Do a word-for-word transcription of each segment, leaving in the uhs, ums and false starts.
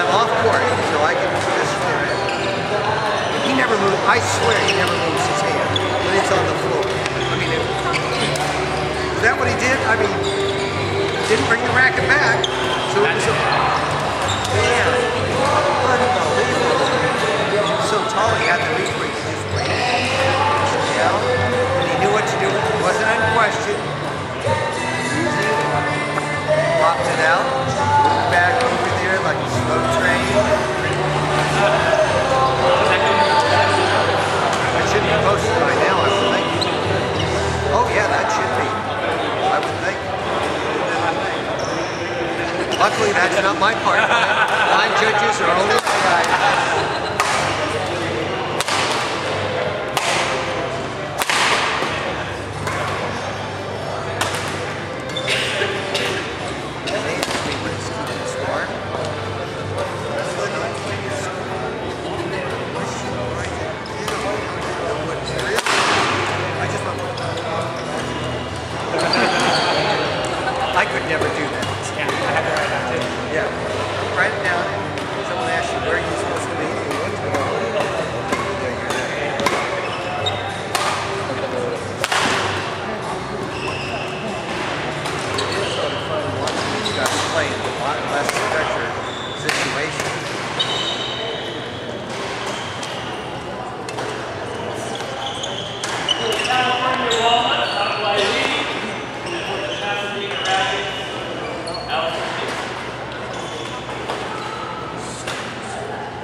I'm off court, so I can do this for him. He never moves, I swear he never moves his hand when it's on the floor. I mean, it, is that what he did? I mean, didn't bring the racket back, so it was a... Yeah. Unbelievable. He was so tall, he had the reach where he could just wait. Down, and he knew what to do. It wasn't unquestioned. Easy. Popped it out. Moved back over there like a slow train. That should be posted by now, I would think. Oh yeah, that should be. I would think. Luckily, that's not my part. Nine judges are only guys. I could never do that. Yeah, I have to write it down too. Yeah. Write it down. Someone asks you where you're supposed to be. It is sort of fun watching these guys play in a lot less pressure situation. Walnuts, Hock Lai Lee. For the Pasadena Racquets, Alistair Casey.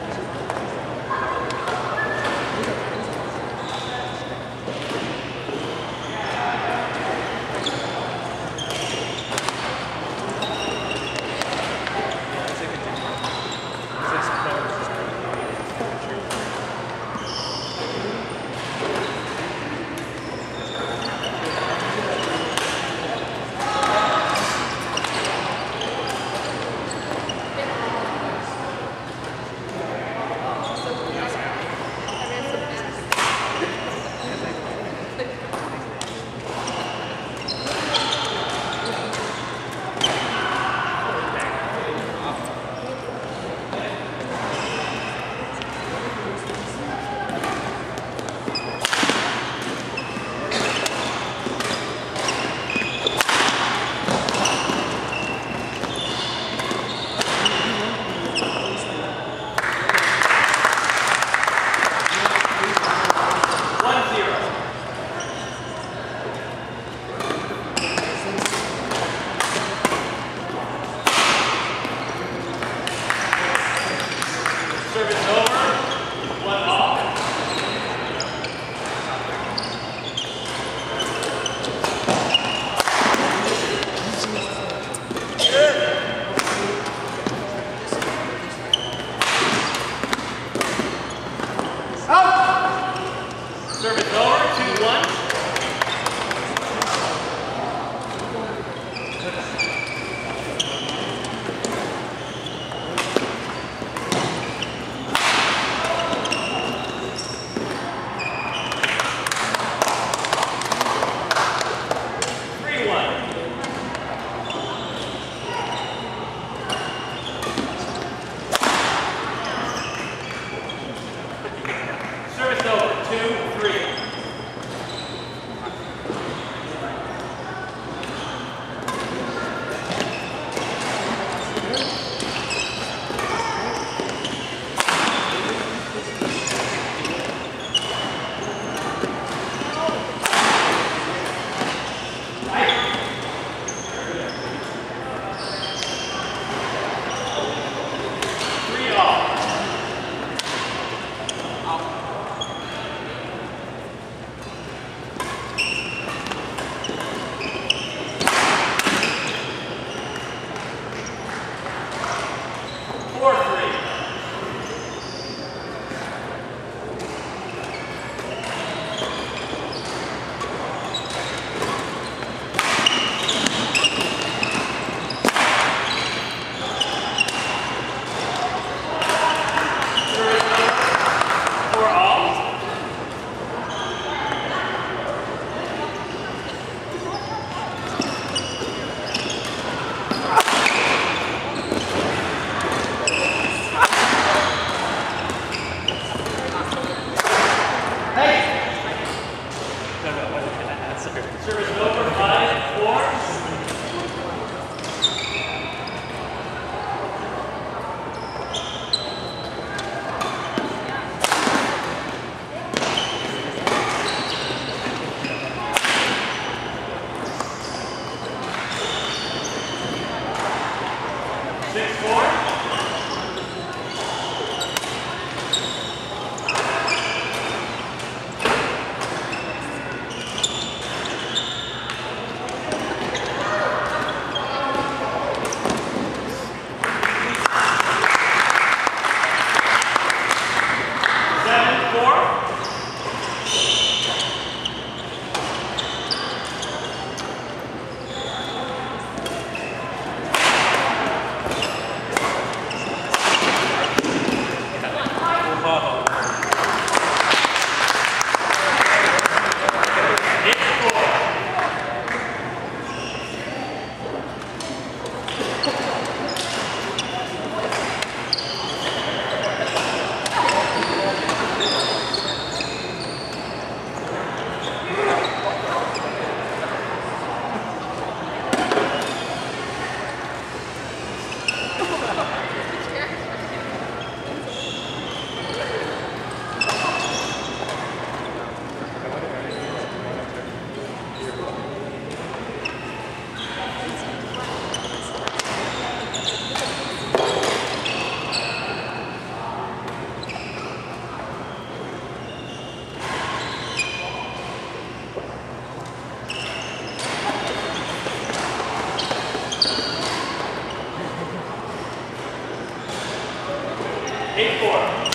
eight four.